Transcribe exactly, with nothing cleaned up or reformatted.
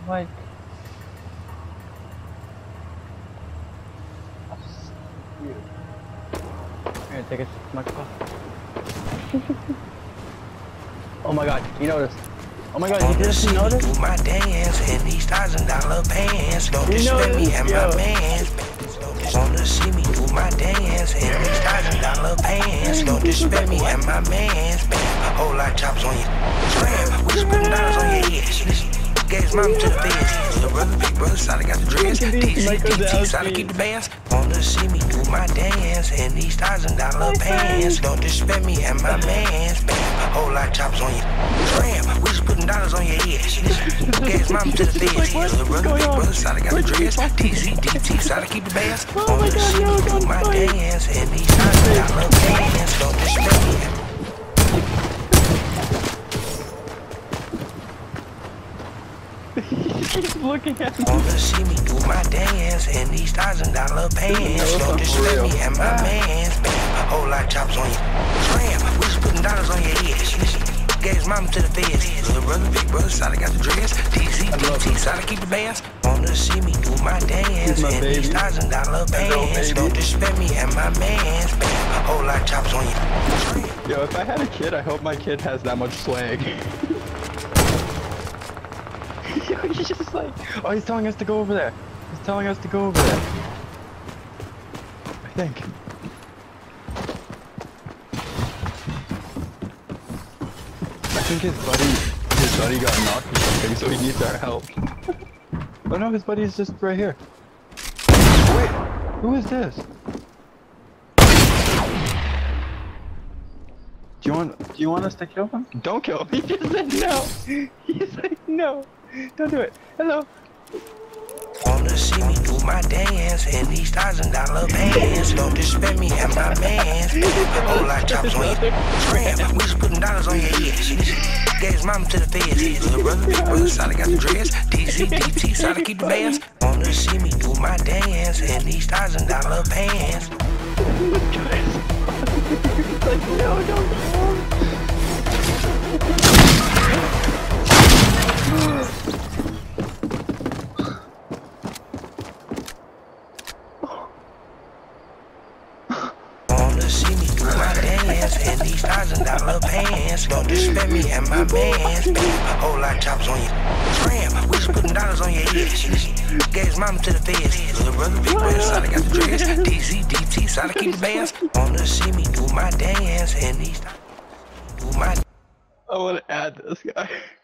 like... Here, take it to my car. Oh my god, he noticed. Oh my god, he didn't notice? Do my dance in these thousand dollar pants. Don't disrespect me and my mans. Wanna see me do my dance in these thousand dollar pants. Don't disrespect me and my mans. A whole lot of chops on you. Slam, we just putting dollars on your head. Gave his mama to the feds. Little brother, big brother, side I got the dreads. T C D T, side I keep the bands. Wanna see me do my dance in these thousand dollar pants. Don't disrespect me and my mans. A whole lot of chops on you. Slam, we just putting dollars on your head. Gave his mama to the feds. Little brother, big brother, side I got the dreads. T C D T, side I keep the bands. Wanna see me do my dance in these thousand dollar pants. Don't disrespect me. He's looking at me. Wanna see me do my dance in these thousand dollar pants. Don't disrespect me and my mans. A whole lot of chops on you. Slam, we just putting dollars on your head. Gave his mama to the feds. Little brother, big brother, side I got the dreads. T C D T, side I keep the bands. Wanna see me do my dance in these thousand dollar pants. Don't disrespect me and my mans. A whole lot of chops on you. Yo, if I had a kid, I hope my kid has that much swag. Yo, he's just like, oh, he's telling us to go over there. He's telling us to go over there. I think. I think his buddy, his buddy got knocked or something, so he needs our help. Oh no, his buddy is just right here. Wait, who is this? Do you want, do you want us to kill him? Don't kill him. He just said no. He's like, no. Don't do it. Hello. Wanna see me do my dance in these thousand dollar pants. Don't disrespect me and my mans. A whole lot of chops on you. Slam, we just putting dollars on your head. Gave his mama to the feds. Little brother, big brother, side I got the dreads. T C D T, side I keep the bands. Wanna see me do my dance in these thousand dollar pants. He's like, no, don't kill him. Wanna see me do my dance in these thousand dollar pants. Don't disrespect me and my mans. A whole lot of chops on you. Slam, we just putting dollars on your head. Gave his mama to the feds. Little brother, big brother, side I got the dreads. T C D T, side I keep the bands. Wanna see me do my dance in these do my I wanna add this guy.